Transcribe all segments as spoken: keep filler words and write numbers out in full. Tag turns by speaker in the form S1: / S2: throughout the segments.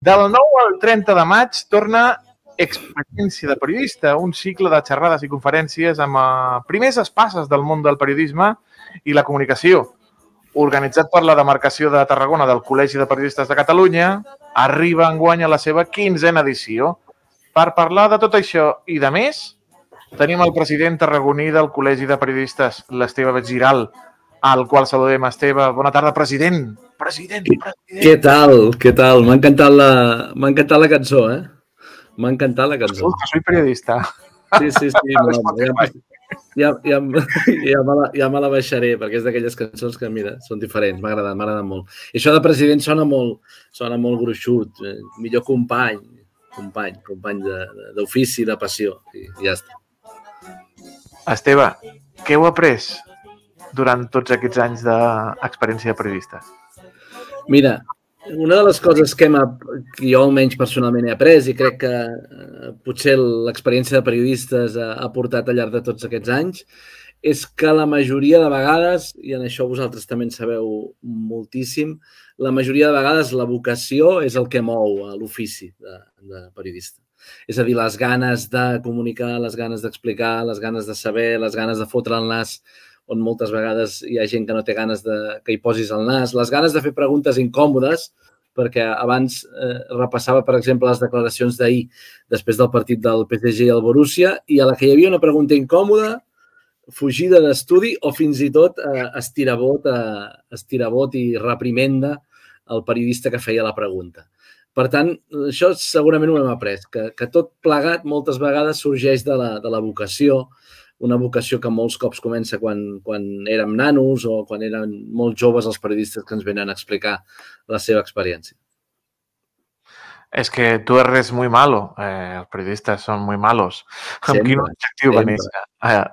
S1: Del nou al trenta de maig torna Experiència de periodista, un cicle de xerrades i conferències amb primers espasses del món del periodisme i la comunicació. Organitzat per la demarcació de Tarragona del Col·legi de Periodistes de Catalunya, arriba enguany a la seva quinzena edició. Per parlar de tot això i de més, tenim el president tarragoní del Col·legi de Periodistes, l'Esteve Giral, al qual saludem. Esteve, bona tarda, president. President, president.
S2: Què tal? Què tal? M'ha encantat la, m'ha encantat la cançó, eh? M'ha encantat la cançó.
S1: Escolta, soy periodista.
S2: Sí, sí, sí. No, ja, ja, ja, ja, me la, ja me la baixaré, perquè és d'aquelles cançons que, mira, són diferents. M'ha agradat, m'ha agradat molt. I això de president sona molt, sona molt gruixut. Eh, millor company, company, company d'ofici, de, de passió. I ja està.
S1: Esteve, què heu après durant tots aquests anys d'experiència de periodistes?
S2: Mira, una de les coses que, hem, que jo almenys personalment he après i crec que eh, potser l'experiència de periodistes ha, ha portat al llarg de tots aquests anys és que la majoria de vegades, i en això vosaltres també en sabeu moltíssim, la majoria de vegades la vocació és el que mou l'ofici de, de periodista. És a dir, les ganes de comunicar, les ganes d'explicar, les ganes de saber, les ganes de fotre el nas on moltes vegades hi ha gent que no té ganes de que hi posis el nas, les ganes de fer preguntes incòmodes, perquè abans eh, repassava, per exemple, les declaracions d'ahir després del partit del P S G i el Borussia, i a la que hi havia una pregunta incòmoda, fugida d'estudi o fins i tot eh, estirabot, eh, estirabot i reprimenda al periodista que feia la pregunta. Per tant, això segurament ho hem après, que, que tot plegat moltes vegades sorgeix de la, de la vocació, una vocació que molts cops comença quan, quan érem nanos o quan eren molt joves els periodistes que ens venen a explicar la seva experiència.
S1: Es que tú eres muy malo, eh, los periodistas son muy malos. Amb quin objectiu va néixer?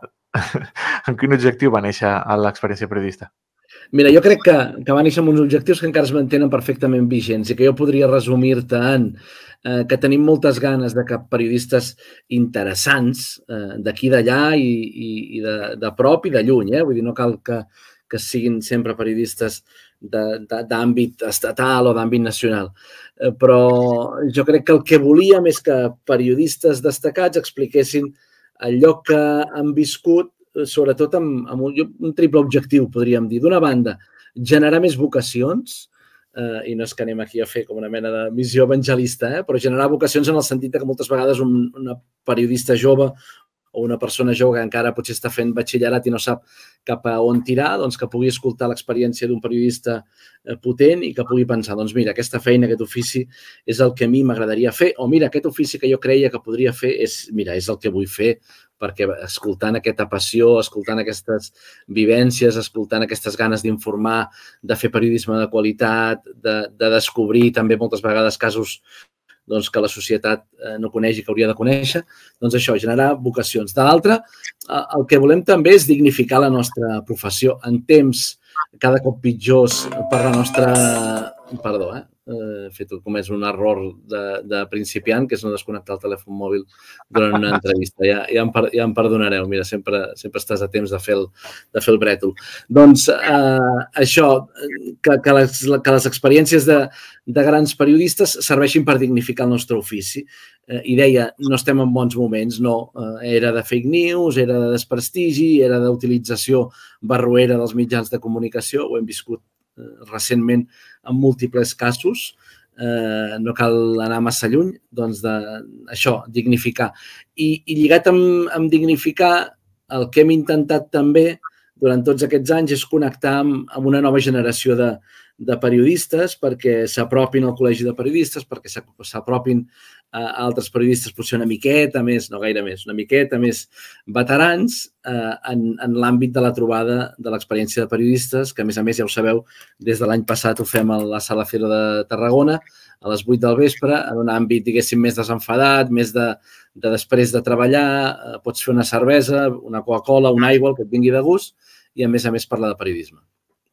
S1: Amb quin objectiu va néixer a l'experiència periodista?
S2: Mira, jo crec que, que va néixer amb uns objectius que encara es mantenen perfectament vigents i que jo podria resumir-te en eh, que tenim moltes ganes de que periodistes interessants eh, d'aquí d'allà i, i, i de, de prop i de lluny, eh? Vull dir, no cal que, que siguin sempre periodistes d'àmbit estatal o d'àmbit nacional. Eh, però jo crec que el que volíem és que periodistes destacats expliquessin allò que han viscut, sobretot amb, amb un, un triple objectiu, podríem dir. D'una banda, generar més vocacions, eh, i no és que anem aquí a fer com una mena de missió evangelista, eh, però generar vocacions en el sentit que moltes vegades un, una periodista jove o una persona jove que encara potser està fent batxillerat i no sap cap a on tirar, doncs que pugui escoltar l'experiència d'un periodista potent i que pugui pensar, doncs mira, aquesta feina, aquest ofici és el que a mi m'agradaria fer, o mira, aquest ofici que jo creia que podria fer és, mira, és el que vull fer, perquè escoltant aquesta passió, escoltant aquestes vivències, escoltant aquestes ganes d'informar, de fer periodisme de qualitat, de, de descobrir també moltes vegades casos doncs, que la societat no coneix i que hauria de conèixer, doncs això, generar vocacions. De l'altra, el que volem també és dignificar la nostra professió en temps cada cop pitjors per la nostra... Perdó, eh? He fet com és un error de, de principiant, que és no desconnectar el telèfon mòbil durant una entrevista. Ja, ja, em, ja em perdonareu, mira, sempre, sempre estàs a temps de fer el, de fer el brètol. Doncs eh, això, que, que, les, que les experiències de, de grans periodistes serveixin per dignificar el nostre ofici. Eh, I deia, no estem en bons moments, no. Eh, era de fake news, era de desprestigi, era d'utilització barroera dels mitjans de comunicació, ho hem viscut recentment en múltiples casos, eh, no cal anar massa lluny, doncs d'això, dignificar. I, i lligat amb, amb dignificar, el que hem intentat també durant tots aquests anys és connectar amb, amb una nova generació de, de periodistes perquè s'apropin al Col·legi de Periodistes, perquè s'apropin a altres periodistes potser una miqueta més, no gaire més, una miqueta més veterans eh, en, en l'àmbit de la trobada de l'experiència de periodistes, que a més a més ja ho sabeu, des de l'any passat ho fem a la Sala Cero de Tarragona a les vuit del vespre, en un àmbit, diguéssim, més desenfadat, més de, de després de treballar, eh, pots fer una cervesa, una Coca-Cola, una aigua, el que et vingui de gust, i a més a més parlar de periodisme.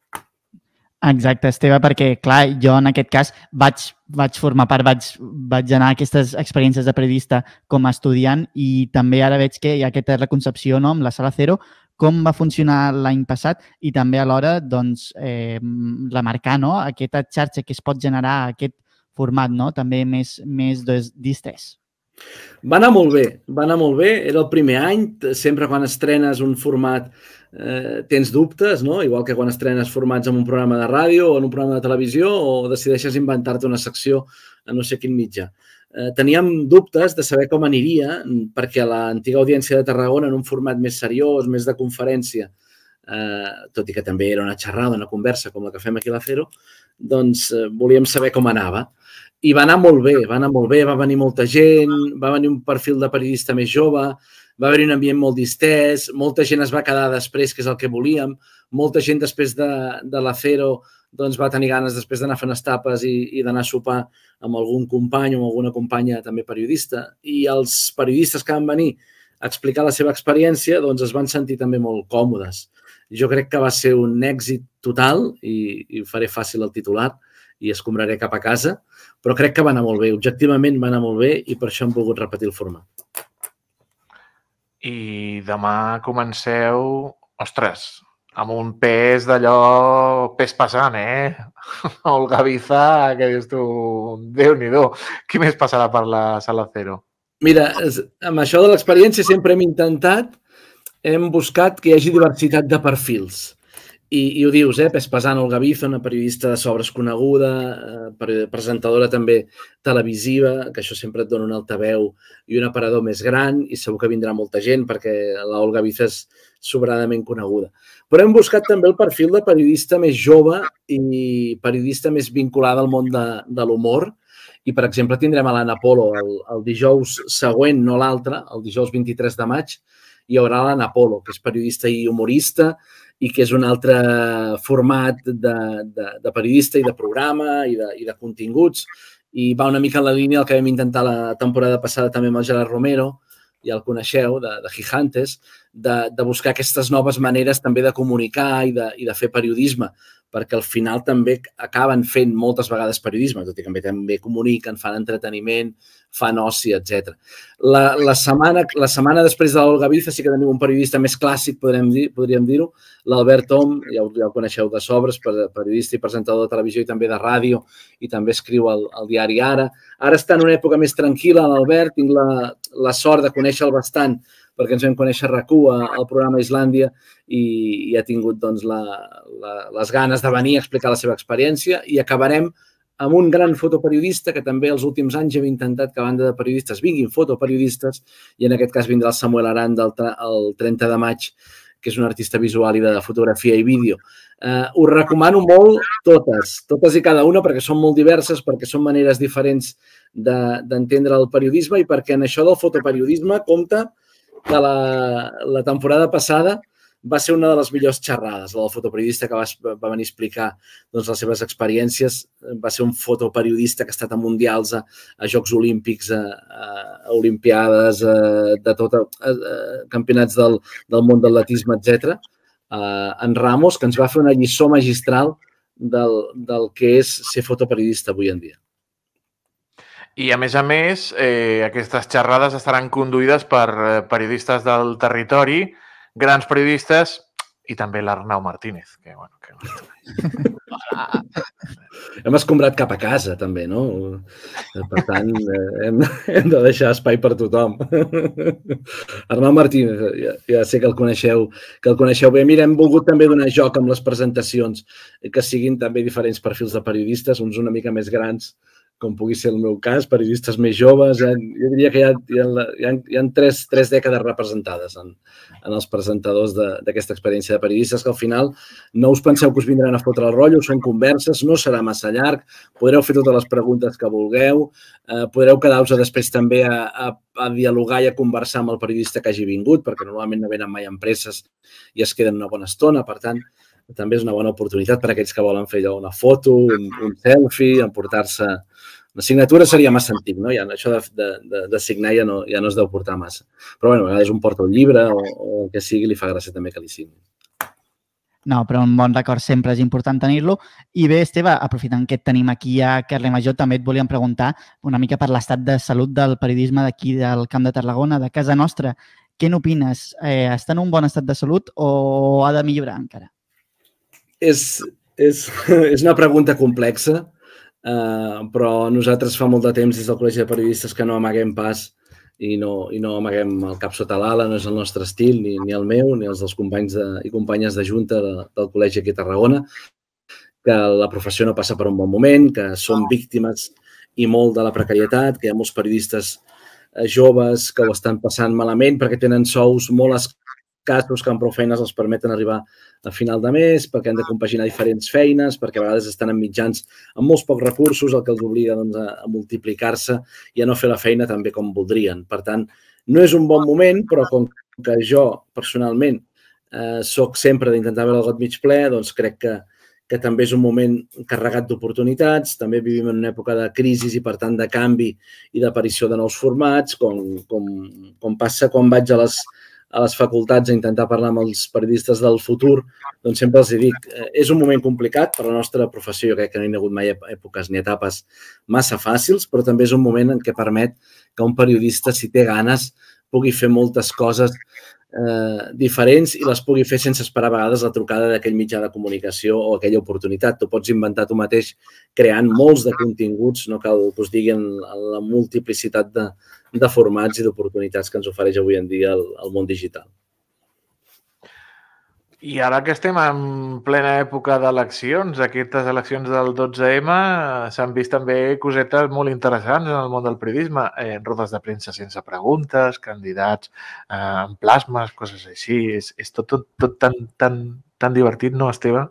S3: Exacte, Esteve, perquè, clar, jo en aquest cas vaig, vaig formar part, vaig, vaig anar a aquestes experiències de periodista com a estudiant i també ara veig que hi ha aquesta reconcepció, no?, amb la Sala Cero, com va funcionar l'any passat i també alhora doncs, eh, remarcar, no?, aquesta xarxa que es pot generar, aquest format, no? També més, més distès.
S2: Va anar molt bé, va anar molt bé. Era el primer any, sempre quan estrenes un format eh, tens dubtes, no? Igual que quan estrenes formats en un programa de ràdio o en un programa de televisió o decideixes inventar-te una secció a no sé quin mitjà. Eh, teníem dubtes de saber com aniria perquè l'antiga audiència de Tarragona en un format més seriós, més de conferència, eh, tot i que també era una xerrada, una conversa com la que fem aquí a l'Acero, doncs eh, volíem saber com anava. I va anar molt bé, va anar molt bé, va venir molta gent, va venir un perfil de periodista més jove, va haver-hi un ambient molt distès, molta gent es va quedar després, que és el que volíem, molta gent després de, de l'Acero doncs va tenir ganes després d'anar fent estapes i, i d'anar a sopar amb algun company o amb alguna companya també periodista. I els periodistes que van venir a explicar la seva experiència doncs es van sentir també molt còmodes. Jo crec que va ser un èxit total i, i ho faré fàcil el titular i escombraré cap a casa, però crec que va anar molt bé. Objectivament va anar molt bé i per això hem volgut repetir el format.
S1: I demà comenceu, ostres, amb un pes d'allò, pes pesant, eh? El Gaviza, que dius tu, Déu-n'hi-do. Qui més passarà per la sala Cero?
S2: Mira, amb això de l'experiència sempre hem intentat, hem buscat que hi hagi diversitat de perfils. I, i ho dius, eh? Pes pesant, el Gaviza, una periodista de sobres coneguda, eh, presentadora també televisiva, que això sempre et dona un altaveu i un aparador més gran i segur que vindrà molta gent perquè la Olga Gaviza és sobradament coneguda. Però hem buscat també el perfil de periodista més jove i periodista més vinculada al món de, de l'humor. I, per exemple, tindrem a l'Anna Polo el, el dijous següent, no l'altre, el dijous vint-i-tres de maig, hi haurà l'Anna Polo, que és periodista i humorista i que és un altre format de, de, de periodista i de programa i de, i de continguts. I va una mica en la línia del que vam intentar la temporada passada també amb el Gerard Romero, ja el coneixeu, de, de Gigantes, de, de buscar aquestes noves maneres també de comunicar i de, i de fer periodisme, perquè al final també acaben fent moltes vegades periodisme, tot i que també comuniquen, fan entreteniment, fan oci, etcètera. La, la, setmana, la setmana després de l'Olga Gaviza sí que tenim un periodista més clàssic, podríem dir, podríem dir-ho, l'Albert Om, ja ho, ja ho coneixeu de sobres, periodista i presentador de televisió i també de ràdio, i també escriu al, al diari Ara. Ara està en una època més tranquil·la, l'Albert, tinc la, la sort de conèixer-lo bastant, perquè ens vam conèixer a RAC1 al programa Islàndia i, i ha tingut doncs, la, la, les ganes de venir a explicar la seva experiència i acabarem amb un gran fotoperiodista que també els últims anys hem intentat que a banda de periodistes vinguin fotoperiodistes i en aquest cas vindrà el Samuel Aranda el, el trenta de maig, que és un artista visual i de fotografia i vídeo. Uh, us recomano molt totes, totes i cada una perquè són molt diverses, perquè són maneres diferents d'entendre de, el periodisme i perquè en això del fotoperiodisme compta que la, la temporada passada va ser una de les millors xerrades. El fotoperiodista que va, va venir a explicar doncs, les seves experiències va ser un fotoperiodista que ha estat a mundials, a, a Jocs Olímpics, a, a Olimpiades, a, de tot, a, a campionats del, del món del atletisme, etcètera. Uh, en Ramos, que ens va fer una lliçó magistral del, del que és ser fotoperiodista avui en dia.
S1: I, a més a més, eh, aquestes xerrades estaran conduïdes per eh, periodistes del territori, grans periodistes i també l'Arnau Martínez. Que, bueno, que...
S2: Hem escombrat cap a casa, també, no? Per tant, hem, hem de deixar espai per tothom. Arnau Martínez, ja, ja sé que el coneixeu, que el coneixeu bé. Mira, hem volgut també donar joc amb les presentacions, que siguin també diferents perfils de periodistes, uns una mica més grans, com pugui ser el meu cas, periodistes més joves. Jo diria que hi ha, hi ha, hi ha, hi ha tres, tres dècades representades en, en els presentadors d'aquesta experiència de periodistes, que al final no us penseu que us vindran a fotre el rotllo, són converses, no serà massa llarg, podreu fer totes les preguntes que vulgueu, eh, podreu quedar-vos després també a, a, a dialogar i a conversar amb el periodista que hagi vingut, perquè normalment no venen mai empreses i es queden una bona estona, per tant, també és una bona oportunitat per a aquells que volen fer allò, una foto, un, un selfie, emportar-se... La signatura seria massa antic, no? Ja, això de, de, de signar ja no, ja no es deu portar massa. Però, bueno, a vegades un porta un llibre o, o el que sigui, li fa gràcia també que li signi.
S3: No, però un bon record sempre és important tenir-lo. I bé, Esteve, aprofitant que et tenim aquí a Carles Major, també et volíem preguntar una mica per l'estat de salut del periodisme d'aquí del Camp de Tarragona, de casa nostra. Què n'opines? Eh, està en un bon estat de salut o ha de millorar encara?
S2: És, és, és una pregunta complexa. però nosaltres fa molt de temps des del Col·legi de Periodistes que no amaguem pas i no, i no amaguem el cap sota l'ala, no és el nostre estil, ni, ni el meu, ni els dels companys de, i companyes de junta de, del col·legi aquí a Tarragona, que la professió no passa per un bon moment, que som víctimes i molt de la precarietat, que hi ha molts periodistes joves que ho estan passant malament perquè tenen sous molt escassos que amb prou feines els permeten arribar a final de mes, perquè han de compaginar diferents feines, perquè a vegades estan en mitjans amb molts pocs recursos, el que els obliga doncs, a multiplicar-se i a no fer la feina tan bé com voldrien. Per tant, no és un bon moment, però com que jo, personalment, eh, soc sempre d'intentar veure el got mig ple, doncs crec que, que també és un moment carregat d'oportunitats. També vivim en una època de crisi i, per tant, de canvi i d'aparició de nous formats, com, com, com passa quan vaig a les a les facultats a intentar parlar amb els periodistes del futur, doncs sempre els dic, és un moment complicat per la nostra professió, jo crec que no hi ha hagut mai èpoques ni etapes massa fàcils, però també és un moment en què permet que un periodista, si té ganes, pugui fer moltes coses eh, diferents i les pugui fer sense esperar a vegades la trucada d'aquell mitjà de comunicació o aquella oportunitat. Tu pots inventar tu mateix creant molts de continguts, no cal que us diguin la multiplicitat de, de formats i d'oportunitats que ens ofereix avui en dia el, el món digital.
S1: I ara que estem en plena època d'eleccions, aquestes eleccions del dotze ema, s'han vist també cosetes molt interessants en el món del periodisme, eh, rodes de premsa sense preguntes, candidats eh, en plasmes, coses així. És, és tot, tot, tot tan, tan, tan divertit, no, Esteve?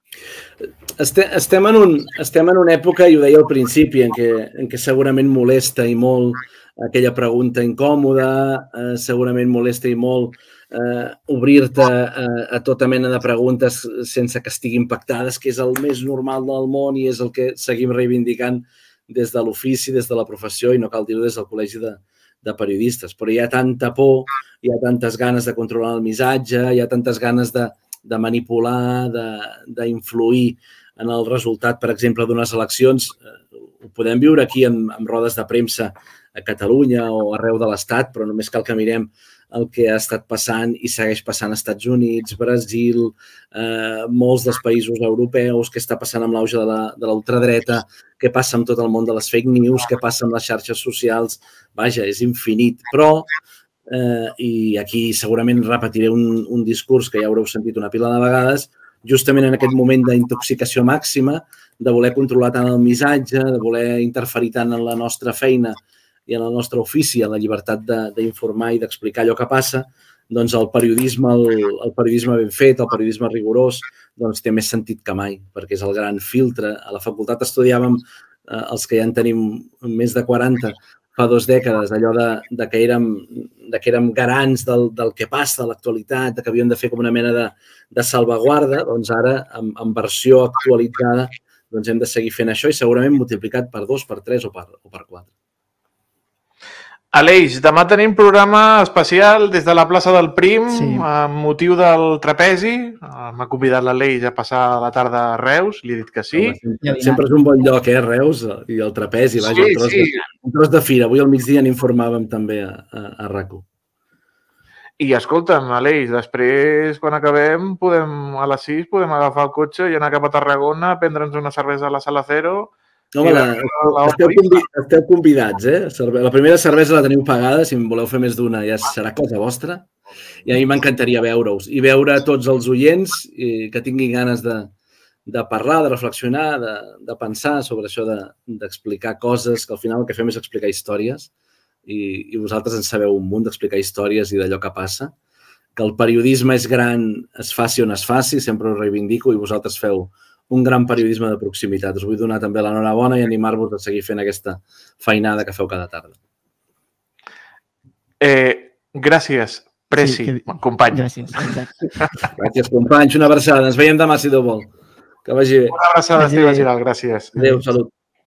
S2: Estem, estem, en un, estem en una època, i ho deia al principi, en què, en què segurament molesta i molt aquella pregunta incòmoda, eh, segurament molesta i molt eh, obrir-te a, a tota mena de preguntes sense que estiguin pactades, que és el més normal del món i és el que seguim reivindicant des de l'ofici, des de la professió, i no cal dir-ho des del Col·legi de, de Periodistes. Però hi ha tanta por, hi ha tantes ganes de controlar el missatge, hi ha tantes ganes de, de manipular, d'influir en el resultat, per exemple, d'unes eleccions. Ho podem viure aquí en, en rodes de premsa a Catalunya o arreu de l'Estat, però només cal que mirem el que ha estat passant i segueix passant als Estats Units, Brasil, eh, molts dels països europeus, què està passant amb l'auge de l'ultradreta, què passa amb tot el món de les fake news, què passa amb les xarxes socials. Vaja, és infinit. Però, eh, i aquí segurament repetiré un, un discurs que ja haureu sentit una pila de vegades, justament en aquest moment d'intoxicació màxima, de voler controlar tant el missatge, de voler interferir tant en la nostra feina i en el nostre ofici, en la llibertat d'informar i d'explicar allò que passa, doncs el periodisme, el, el periodisme ben fet, el periodisme rigorós, doncs té més sentit que mai, perquè és el gran filtre. A la facultat estudiàvem, eh, els que ja en tenim més de quaranta, fa dues dècades, allò de, de, que, érem, de que érem garants del, del que passa, de l'actualitat, de que havíem de fer com una mena de, de salvaguarda, doncs ara, en, en versió actualitzada, doncs hem de seguir fent això i segurament multiplicat per dos, per tres o per, o per quatre.
S1: Aleix, demà tenim programa especial des de la plaça del Prim,
S3: sí.
S1: amb motiu del trapezi. M'ha convidat l'Aleix a passar la tarda a Reus, li he dit que sí.
S2: Home, sempre és un bon lloc, eh, Reus, i el trapezi, vaja, sí, un, tros sí. de, un tros de fira. Avui al migdia n'informàvem també a, a, a RAC u.
S1: I escolta'm, Aleix, després, quan acabem, podem a les sis podem agafar el cotxe i anar cap a Tarragona, prendre'ns una cervesa a la Sala Cero.
S2: Home, la, la, esteu, convid, esteu convidats, eh? La primera cervesa la teniu pagada, si en voleu fer més d'una ja serà cosa vostra. I a mi m'encantaria veure-us i veure tots els oients que tinguin ganes de, de parlar, de reflexionar, de, de pensar sobre això d'explicar de, coses, que al final el que fem és explicar històries i, i vosaltres en sabeu un munt d'explicar històries i d'allò que passa. Que el periodisme és gran, es faci on es faci, sempre ho reivindico i vosaltres feu un gran periodisme de proximitat. Us vull donar també l'enhorabona i animar-vos a seguir fent aquesta feinada que feu cada tarda.
S1: Eh, gràcies, Preci, sí, que... company.
S3: Gràcies.
S2: Gràcies, companys. Una abraçada. Ens veiem demà, si Déu vol. Que vagi bé.
S1: Una abraçada, Esteve Giral. Gràcies.
S2: Adéu, salut.